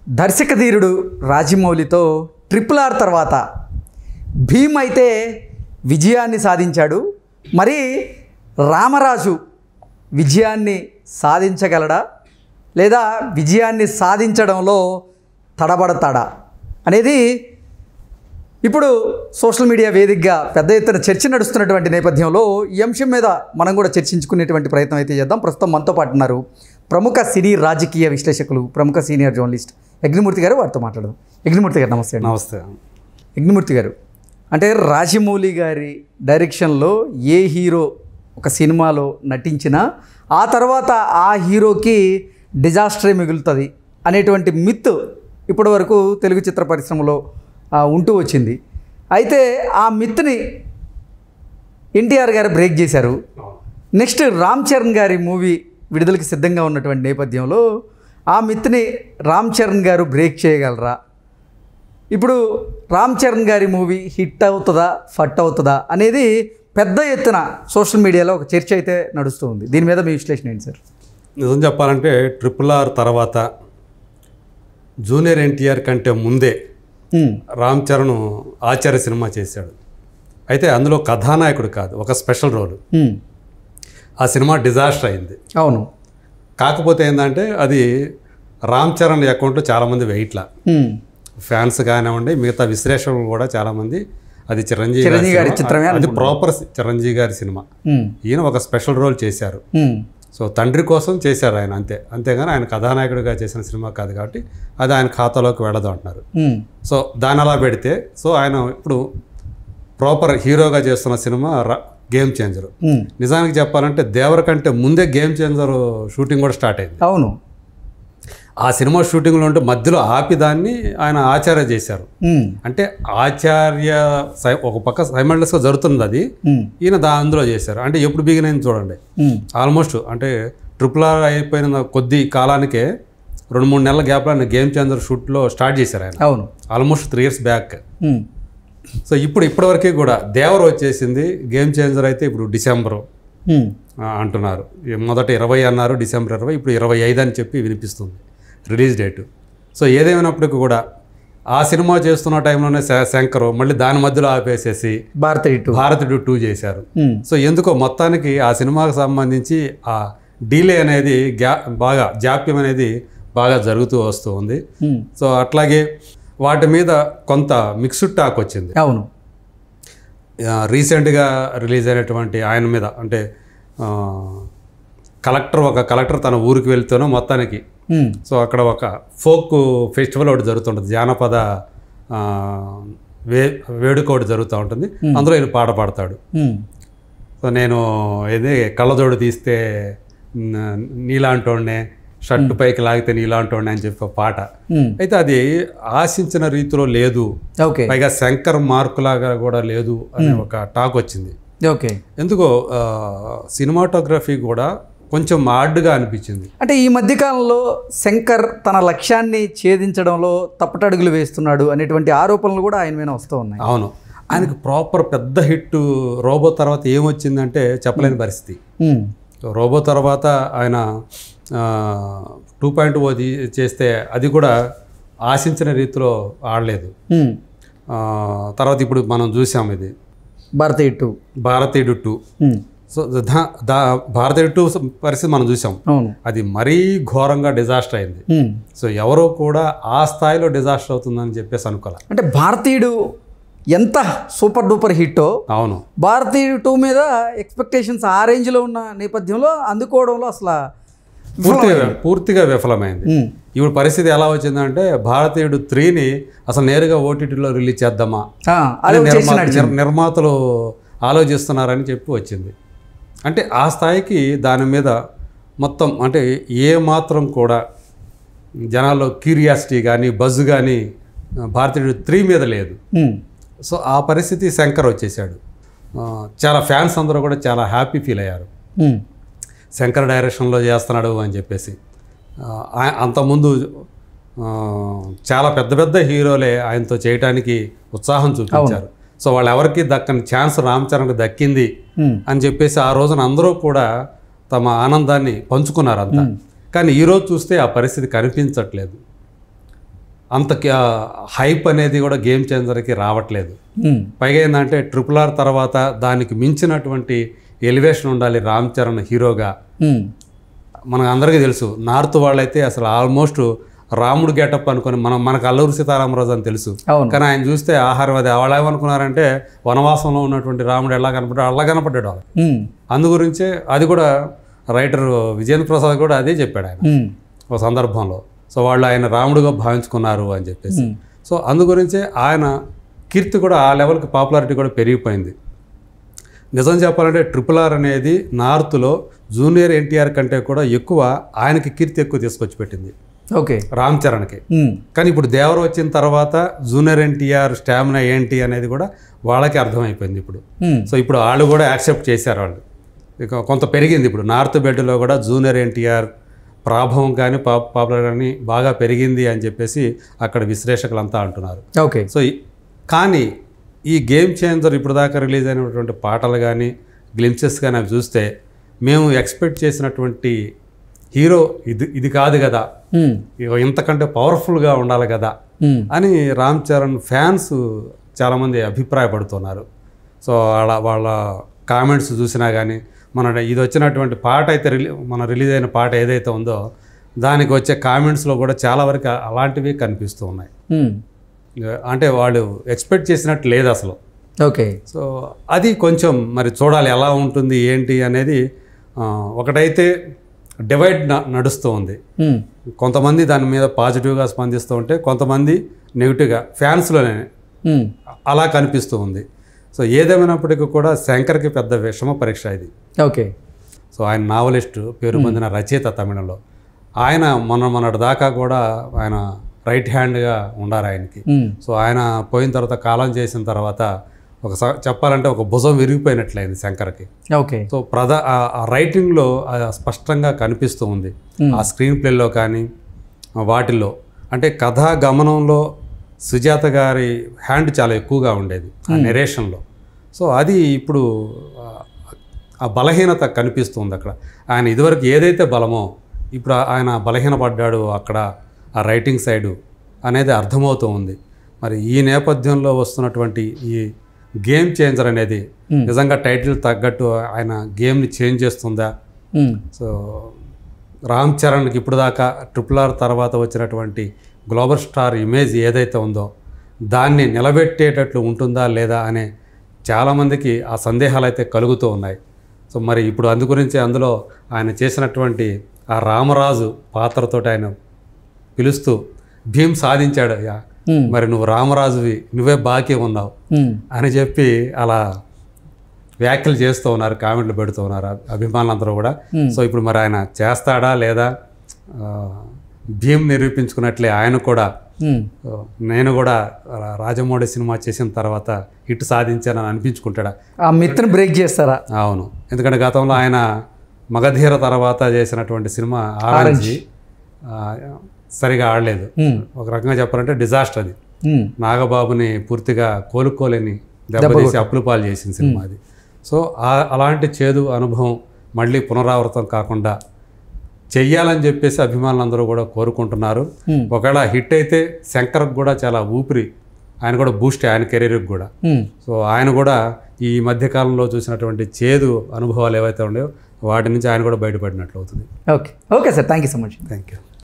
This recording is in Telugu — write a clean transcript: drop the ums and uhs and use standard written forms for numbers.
దర్శకధీరుడు రాజమౌళితో RRR తర్వాత భీమ్ అయితే విజయాన్ని సాధించాడు. మరి రామరాజు విజయాన్ని సాధించగలడా లేదా విజయాన్ని సాధించడంలో తడబడతాడా అనేది ఇప్పుడు సోషల్ మీడియా వేదికగా పెద్ద ఎత్తున చర్చ నడుస్తున్నటువంటి నేపథ్యంలో ఈ అంశం మీద మనం కూడా చర్చించుకునేటువంటి ప్రయత్నం అయితే చేద్దాం. ప్రస్తుతం మనతో పాటు ఉన్నారు ప్రముఖ సినీ రాజకీయ విశ్లేషకులు, ప్రముఖ సీనియర్ జర్నలిస్ట్ యజ్ఞమూర్తి గారు. వారితో మాట్లాడదాం. యజ్ఞమూర్తి గారు నమస్తే. నమస్తే యజ్ఞమూర్తి గారు, అంటే రాజమౌళి గారి డైరెక్షన్లో ఏ హీరో ఒక సినిమాలో నటించినా ఆ తర్వాత ఆ హీరోకి డిజాస్టరే మిగులుతుంది అనేటువంటి మిత్ ఇప్పటి వరకు తెలుగు చిత్ర పరిశ్రమలో ఉంటూ వచ్చింది. అయితే ఆ మిత్ని ఎన్టీఆర్ గారు బ్రేక్ చేశారు. నెక్స్ట్ రామ్ చరణ్ గారి మూవీ విడుదలకి సిద్ధంగా ఉన్నటువంటి నేపథ్యంలో ఆ మిత్ని రామ్ చరణ్ గారు బ్రేక్ చేయగలరా? ఇప్పుడు రామ్ చరణ్ గారి మూవీ హిట్ అవుతుందా ఫట్ అవుతుందా అనేది పెద్ద ఎత్తున సోషల్ మీడియాలో ఒక చర్చ అయితే నడుస్తూ ఉంది. దీని మీద మీ విశ్లేషణ ఏంటి సార్? నిజం చెప్పాలంటే RRR తర్వాత జూనియర్ ఎన్టీఆర్ కంటే ముందే రామ్ చరణ్ ఆచార్య సినిమా చేశాడు. అయితే అందులో కథానాయకుడు కాదు, ఒక స్పెషల్ రోల్. ఆ సినిమా డిజాస్టర్ అయింది. అవును. కాకపోతే ఏంటంటే అది రామ్ చరణ్ అకౌంట్లో చాలామంది వెయిట్లా, ఫ్యాన్స్ కానివ్వండి, మిగతా విశ్లేషకులు కూడా చాలామంది అది చిరంజీవి గారి చిత్రమే, అది ప్రాపర్ చిరంజీవి గారి సినిమా. ఈయన ఒక స్పెషల్ రోల్ చేశారు. సో తండ్రి కోసం చేశారు ఆయన, అంతేగాని ఆయన కథానాయకుడిగా చేసిన సినిమా కాదు కాబట్టి అది ఆయన ఖాతాలోకి వెళ్ళదు అంటున్నారు. సో దాని అలా పెడితే సో ఆయన ఇప్పుడు ప్రాపర్ హీరోగా చేస్తున్న సినిమా గేమ్ చేంజర్. నిజానికి చెప్పాలంటే దేవర కంటే ముందే గేమ్ చేంజర్ షూటింగ్ కూడా స్టార్ట్ అయింది. అవును. ఆ సినిమా షూటింగ్లో ఉంటే మధ్యలో ఆపి దాన్ని ఆయన ఆచార్య చేశారు. అంటే ఆచార్య ఒక పక్క సైమల్టేనియస్గా జరుగుతుంది, అది ఈయన అందులో చేశారు. అంటే ఎప్పుడు బిగినైంది చూడండి. ఆల్మోస్ట్ అంటే RRR అయిపోయిన కొద్ది కాలానికే 2-3 నెలల గ్యాప్లో ఆయన గేమ్ చేంజర్ షూట్లో స్టార్ట్ చేశారు ఆయన. అవును. Almost 3 years back. సో ఇప్పటివరకు కూడా దేవర వచ్చేసింది. గేమ్ చేంజర్ అయితే ఇప్పుడు డిసెంబర్ అంటున్నారు. మొదట 20 అన్నారు, డిసెంబర్ 20, ఇప్పుడు 25 అని చెప్పి వినిపిస్తుంది రిలీజ్ డేటు. సో ఏదేమైనప్పటికీ కూడా ఆ సినిమా చేస్తున్న టైంలోనే శంకర్ మళ్ళీ దాని మధ్యలో ఆపేసేసి భారతీయుడు 2 చేశారు. సో ఎందుకో మొత్తానికి ఆ సినిమాకు సంబంధించి ఆ డీలే అనేది బాగా జాప్యం అనేది బాగా జరుగుతూ వస్తూ ఉంది. సో అట్లాగే వాటి మీద కొంత మిక్స్డ్ టాక్ వచ్చింది. అవును. రీసెంట్గా రిలీజ్ అయినటువంటి ఆయన మీద అంటే ఒక కలెక్టర్ తన ఊరికి వెళ్తేనో మొత్తానికి సో అక్కడ ఒక ఫోక్ ఫెస్టివల్ ఒకటి జరుగుతుంటుంది, జానపద వేడుక ఒకటి జరుగుతూ ఉంటుంది. అందులో ఈయన పాట పాడతాడు. సో నేను ఏది కళ్ళజోడు తీస్తే నీలాంటోడ్నే, షర్టు పైకి లాగితే నీలాంటోడ్నే అని చెప్పి పాట. అయితే అది ఆశించిన రీతిలో లేదు, పైగా శంకర్ మార్కులాగా కూడా లేదు అనే ఒక టాక్ వచ్చింది. ఎందుకో సినిమాటోగ్రఫీ కూడా కొంచెం హార్డ్గా అనిపించింది. అంటే ఈ మధ్యకాలంలో శంకర్ తన లక్ష్యాన్ని ఛేదించడంలో తప్పటడుగులు వేస్తున్నాడు అనేటువంటి ఆరోపణలు కూడా ఆయన మీద వస్తూ ఉన్నాయి. అవును. ఆయనకు ప్రాపర్ పెద్ద హిట్ రోబో తర్వాత ఏమొచ్చిందంటే చెప్పలేని పరిస్థితి. రోబో తర్వాత ఆయన 2.0 చేస్తే అది కూడా ఆశించిన రీతిలో ఆడలేదు. తర్వాత ఇప్పుడు మనం చూసాం ఇది భారతీయుడు 2. సో భారతీయుడు 2 పరిస్థితి మనం చూసాం. అది మరీ ఘోరంగా డిజాస్టర్ అయింది. సో ఎవరో కూడా ఆ స్థాయిలో డిజాస్టర్ అవుతుందని చెప్పేసి అనుకోవాలి. అంటే భారతీయుడు ఎంత సూపర్ డూపర్ హిట్టో, అవును, భారతీయుడు 2 మీద ఎక్స్పెక్టేషన్స్ ఆ రేంజ్లో ఉన్న నేపథ్యంలో అందుకోవడంలో అసలు పూర్తిగా విఫలమైంది. ఇప్పుడు పరిస్థితి ఎలా వచ్చిందంటే భారతీయుడు 3ని అసలు నేరుగా OTTలో రిలీజ్ చేద్దామా నిర్మాతలు ఆలోచిస్తున్నారని చెప్పి వచ్చింది. అంటే ఆ స్థాయికి దాని మీద మొత్తం అంటే ఏ మాత్రం కూడా జనాల్లో క్యూరియాసిటీ కానీ బజ్ కానీ భారతీయుడు 3 మీద లేదు. సో ఆ పరిస్థితి శంకర్ వచ్చేసాడు. చాలా ఫ్యాన్స్ అందరూ కూడా చాలా హ్యాపీ ఫీల్ అయ్యారు, శంకర్ డైరెక్షన్లో చేస్తున్నాడు అని చెప్పేసి. అంతకుముందు చాలా పెద్ద హీరోలే ఆయనతో చేయడానికి ఉత్సాహం చూపించారు. సో వాళ్ళు ఎవరికి దక్కని ఛాన్స్ రామ్ చరణ్కి దక్కింది అని చెప్పేసి ఆ రోజున అందరూ కూడా తమ ఆనందాన్ని పంచుకున్నారు అంతా. కానీ ఈరోజు చూస్తే ఆ పరిస్థితి కనిపించట్లేదు. అంత హైప్ అనేది కూడా గేమ్ చేంజర్కి రావట్లేదు. పైగా ఏంటంటే RRR తర్వాత దానికి మించినటువంటి ఎలివేషన్ ఉండాలి రామ్ చరణ్ హీరోగా. మనకు అందరికీ తెలుసు, నార్త్ వాళ్ళైతే అసలు ఆల్మోస్ట్ రాముడు గెటప్ అనుకుని మనకు అల్లూరి సీతారామరాజు అని తెలుసు, కానీ ఆయన చూస్తే ఆహారవాది. వాళ్ళు ఏమనుకున్నారంటే వనవాసంలో ఉన్నటువంటి రాముడు ఎలా కనపడ్డాడు అలా కనపడ్డాడు వాళ్ళు. అందుగురించే అది కూడా రైటర్ విజేంద్ర ప్రసాద్ కూడా అదే చెప్పాడు ఆయన ఒక సందర్భంలో. సో వాళ్ళు ఆయన రాముడుగా భావించుకున్నారు అని చెప్పేసి. సో అందుగురించే ఆయన కీర్తి కూడా ఆ లెవెల్కి పాపులారిటీ కూడా పెరిగిపోయింది. నిజం చెప్పాలంటే RRR అనేది నార్త్లో జూనియర్ ఎన్టీఆర్ కంటే కూడా ఎక్కువ ఆయనకి కీర్తి ఎక్కువ తీసుకొచ్చి పెట్టింది ఓకే రామ్ చరణ్కి. కానీ ఇప్పుడు దేవర వచ్చిన తర్వాత జూనియర్ ఎన్టీఆర్ స్టామినా ఏంటి అనేది కూడా వాళ్ళకి అర్థమైపోయింది ఇప్పుడు. సో ఇప్పుడు వాళ్ళు కూడా యాక్సెప్ట్ చేశారు. వాళ్ళు ఇక కొంత పెరిగింది ఇప్పుడు నార్త్ బెల్ట్లో కూడా జూనియర్ ఎన్టీఆర్ ప్రాభవం కానీ పాపులర్ కానీ బాగా పెరిగింది అని చెప్పేసి అక్కడ విశ్లేషకులంతా అంటున్నారు. ఓకే. సో కానీ ఈ గేమ్ చేంజర్ ఇప్పుడు దాకా రిలీజ్ అయినటువంటి పాటలు కానీ గ్లింప్సెస్ కానీ అవి చూస్తే మేము ఎక్స్పెక్ట్ చేసినటువంటి హీరో ఇది కాదు కదా, ఇంతకంటే పవర్ఫుల్గా ఉండాలి కదా అని రామ్ చరణ్ ఫ్యాన్స్ చాలామంది అభిప్రాయపడుతున్నారు. సో వాళ్ళ కామెంట్స్ చూసినా కానీ ఇది వచ్చినటువంటి పాట అయితే మన రిలీజ్ అయిన పాట ఏదైతే ఉందో దానికి వచ్చే కామెంట్స్లో కూడా చాలా వరకు అలాంటివి కనిపిస్తూ ఉన్నాయి. అంటే వాళ్ళు ఎక్స్పెక్ట్ చేసినట్టు లేదు అసలు. ఓకే. సో అది కొంచెం మరి చూడాలి ఎలా ఉంటుంది ఏంటి అనేది. ఒకటైతే డివైడ్ నడుస్తూ ఉంది. కొంతమంది దాని మీద పాజిటివ్గా స్పందిస్తూ ఉంటే కొంతమంది నెగిటివ్గా ఫ్యాన్స్లోనే అలా కనిపిస్తూ ఉంది. సో ఏదేమైనప్పటికీ కూడా శంకర్కి పెద్ద విషమ పరీక్ష ఇది. ఓకే. సో ఆయన నావలిస్టు, పేరు పొందిన రచయిత తమిళంలో. ఆయన మొన్నటి దాకా కూడా ఆయన రైట్ హ్యాండ్గా ఉండారు ఆయనకి. సో ఆయన పోయిన తర్వాత కాలం చేసిన తర్వాత చెప్పాలంటే ఒక భుజం విరిగిపోయినట్లయింది శంకర్కి. ఓకే. సో ఆ రైటింగ్లో స్పష్టంగా కనిపిస్తూ ఉంది. ఆ స్క్రీన్ ప్లేలో కానీ వాటిల్లో అంటే కథా గమనంలో సుజాత గారి హ్యాండ్ చాలా ఎక్కువగా ఉండేది ఆ నెరేషన్లో. సో అది ఇప్పుడు ఆ బలహీనత కనిపిస్తుంది అక్కడ. ఆయన ఇదివరకు ఏదైతే బలమో ఇప్పుడు ఆయన బలహీనపడ్డాడు అక్కడ ఆ రైటింగ్ సైడు అనేది అర్థమవుతూ ఉంది. మరి ఈ నేపథ్యంలో వస్తున్నటువంటి ఈ గేమ్ చేంజర్ అనేది నిజంగా టైటిల్ తగ్గట్టు ఆయన గేమ్ని చేంజ్ చేస్తుందా? సో రామ్ చరణ్కి ఇప్పుడు దాకా RRR తర్వాత వచ్చినటువంటి గ్లోబల్ స్టార్ ఇమేజ్ ఏదైతే ఉందో దాన్ని నిలబెట్టేటట్లు ఉంటుందా లేదా అనే చాలామందికి ఆ సందేహాలు అయితే కలుగుతూ ఉన్నాయి. సో మరి ఇప్పుడు అందుగురించి అందులో ఆయన చేసినటువంటి ఆ రామరాజు పాత్రతోటి ఆయన పిలుస్తూ భీమ్ సాధించాడు, మరి నువ్వు రామరాజువి, నువ్వే బాకీ ఉన్నావు అని చెప్పి అలా వ్యాఖ్యలు చేస్తూ ఉన్నారు, కామెంట్లు పెడుతూ ఉన్నారు అభిమానులందరూ కూడా. సో ఇప్పుడు మరి ఆయన చేస్తాడా లేదా? భీమ్ నిరూపించుకున్నట్లే ఆయన కూడా నేను కూడా రాజమౌళి సినిమా చేసిన తర్వాత హిట్ సాధించానని అనిపించుకుంటాడా? ఆ మిత్ని బ్రేక్ చేస్తారా? అవును, ఎందుకంటే గతంలో ఆయన మగధీర తర్వాత చేసినటువంటి సినిమా ఆరెంజ్ సరిగా ఆడలేదు. ఒక రకంగా చెప్పాలంటే డిజాస్టర్ అది. నాగబాబుని పూర్తిగా కోలుకోలేని దెబ్బతీసి అప్పులు పాలు చేసిన సినిమా అది. సో అలాంటి చేదు అనుభవం మళ్ళీ పునరావృతం కాకుండా చెయ్యాలని చెప్పేసి అభిమానులందరూ కూడా కోరుకుంటున్నారు. ఒకవేళ హిట్ అయితే శంకర్కి కూడా చాలా ఊపిరి, ఆయన కూడా బూస్ట్ ఆయన కెరీర్కి కూడా. సో ఆయన కూడా ఈ మధ్యకాలంలో చూసినటువంటి చేదు అనుభవాలు ఏవైతే ఉన్నాయో వాటి నుంచి ఆయన కూడా బయటపడినట్లు అవుతుంది. Okay. Okay sir, thank you so much. Thank you.